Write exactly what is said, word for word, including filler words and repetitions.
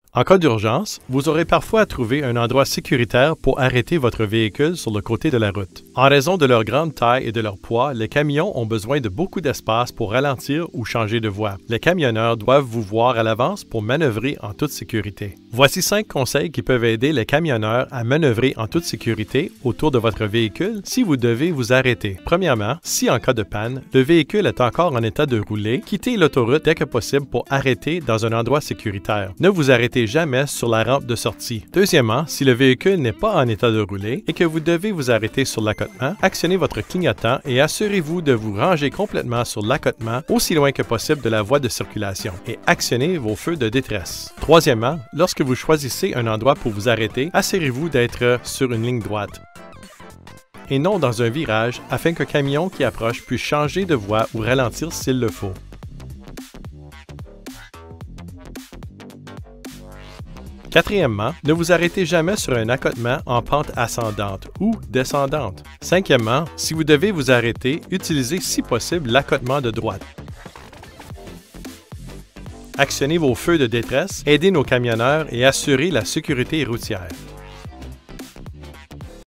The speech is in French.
En cas d'urgence, vous aurez parfois à trouver un endroit sécuritaire pour arrêter votre véhicule sur le côté de la route. En raison de leur grande taille et de leur poids, les camions ont besoin de beaucoup d'espace pour ralentir ou changer de voie. Les camionneurs doivent vous voir à l'avance pour manœuvrer en toute sécurité. Voici cinq conseils qui peuvent aider les camionneurs à manœuvrer en toute sécurité autour de votre véhicule si vous devez vous arrêter. Premièrement, si en cas de panne, le véhicule est encore en état de rouler, quittez l'autoroute dès que possible pour arrêter dans un endroit sécuritaire. Ne vous arrêtez jamais sur la rampe de sortie. Deuxièmement, si le véhicule n'est pas en état de rouler et que vous devez vous arrêter sur l'accotement, actionnez votre clignotant et assurez-vous de vous ranger complètement sur l'accotement aussi loin que possible de la voie de circulation et actionnez vos feux de détresse. Troisièmement, lorsque vous choisissez un endroit pour vous arrêter, assurez-vous d'être sur une ligne droite et non dans un virage afin qu'un camion qui approche puisse changer de voie ou ralentir s'il le faut. Quatrièmement, ne vous arrêtez jamais sur un accotement en pente ascendante ou descendante. Cinquièmement, si vous devez vous arrêter, utilisez si possible l'accotement de droite. Actionnez vos feux de détresse, aidez nos camionneurs et assurez la sécurité routière.